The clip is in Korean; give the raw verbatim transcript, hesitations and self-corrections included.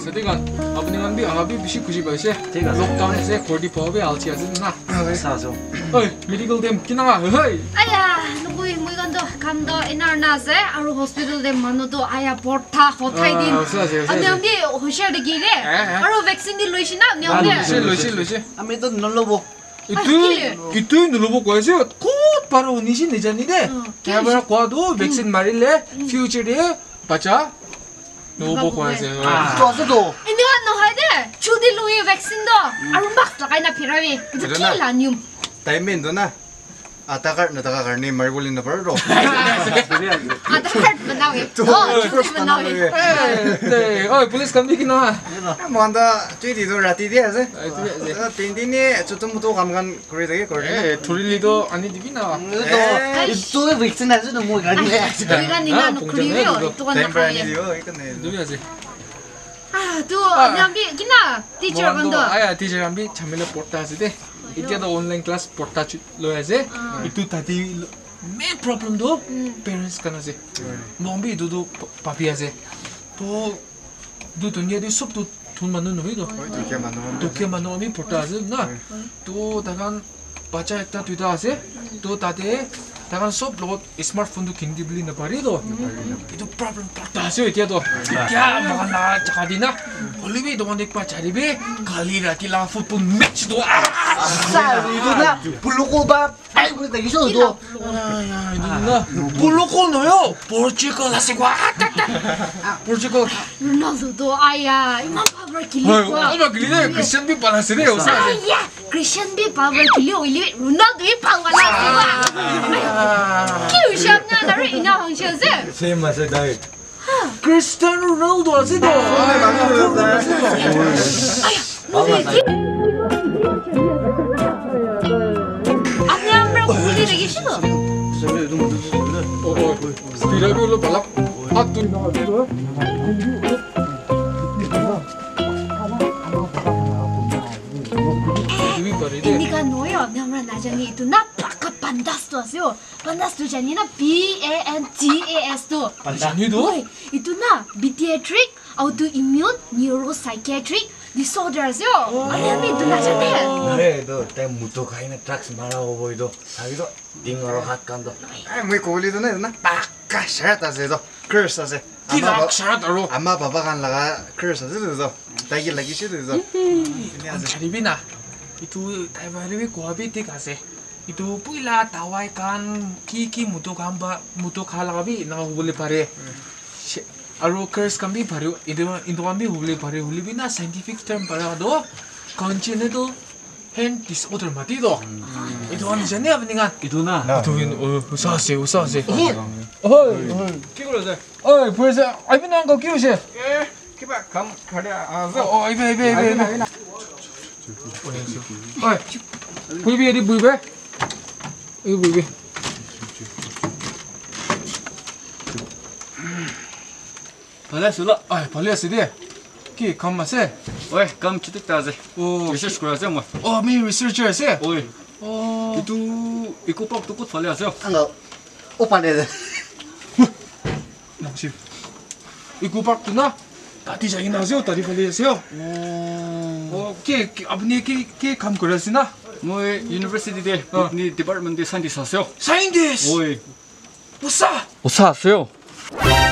सत्यकान अपने मन भी आप भी बिशी खुशी बसे लॉकडाउन से कोडी पवे आलची आसे ना सासो ओए मेडिकल देम किनागा हेय आया नुबुई मुइ건도 감도 에나나세 아루 호스피탈 데 만노도 아야 보타 호타이딘 안데미 호샤르기레 아루 백신 디 로이시나 냐데 로시 로시 로시 아메도 놀러보 itu itu nulubo kwase 곧 바로 니시 내자니데 개발 과도 백신 마릴래 퓨처에 바자 누보 kwase 아 또서도 인디가 너 하데 주디 로이 백신도 아루 막 라가이나 피라비 그킬라늄 타이밍도나 아타가 나타가 가니 말골린 나버로 아타가 만나게 어 주디 만나게 네 어이 police 감비기나 뭔가 쥐디도 라티디야세 틴디니 초토모토 감간 그래되게 거래 에 토릴리도 아니 디비나 또 또 백신 하지도 뭐 가니 우리가 니나 그리요 또가 나가야 템브라니디요 이거네 누비야지 아또 냠비 기나 티처 건도 아야 티처 감비 참멜레 포타스데 이제도 온라인 클래스 포타 로야세 itu tadi main problem do parents kanase mombi dudu papiase to du dunia di sob tu thun manu noi do 이렇게 만나면 to ke manu mi portase na to dagan bacha ekta tuida ase to tade dagan sob lot smartphone du kindi bli na pari do itu problem portase itu do kya magana chakadina olivi do manik pa charibe kali rati la football match do 사이도나 블로코바 아이고 되기서도 아야 누나 볼로콜 너요 포르투갈 하시고 아따따 포르투갈 로날도도 아야 이만 파버 길리 어이 엄마 길리네 크리스찬 비 발라스네 오사 아야 크리스찬 비 파버 길리 올리 로날도 이 파와라 키우샤나 나를 이나 황셔세 세마세 다이 크리스티아노 로날도 하시도 아야 무슨 우리 되게 싫어. 어 스티라비올로 발라 아뚜 나와도 Indica noyo, namra najani itu na paka pandas tu asyo. Pandas tu jani na B A N D A S tu. 아니도 Itu na pediatric autoimmune neuropsychiatric disorder asyo. Ani ami itu najane. 그래도 때 무토 가이나 트럭스 말하고 보이도 자기도 딩어로 핫간도 아 뭐이 고리도네 나 빠까 샤타세도 크르스타세 기락 샤라다로 아마 바바간 라가 크르스타세도 다기 라기 시도도 자리비나 itu taiwaribi kuabi tikase itu puila tawai kan kiki muto kamba muto khalagabi na hubule pare aro curse kambi pare itu itu kambi hubule pare hulibina scientific term para do congenital hand disorder mati do itu an jane abninga 이도나 itu usase usase oi kikurose oi puesa aibina ko kiruse 예 키바 감 가랴 아서 어 이be ibe ibe ibe oi buibe di buibe 이거 buibe 발레슬라 아 발레스디 키 감마세 오이 감 치득다제 오 리서치 그라세 뭐 어 미 리서처세 오이 어 이두 이코 뻑 두고 발레하세요 안가 오빠네 낭시 이거 박두나 다디 자기 나세요 다디 발레세요 오케 아버님 키키감 그랬으나 뭐 유니버시티 데 어. 니 디파트먼트 데 사이언티스트 하세요 사인디스 오이 우사 오사 하세요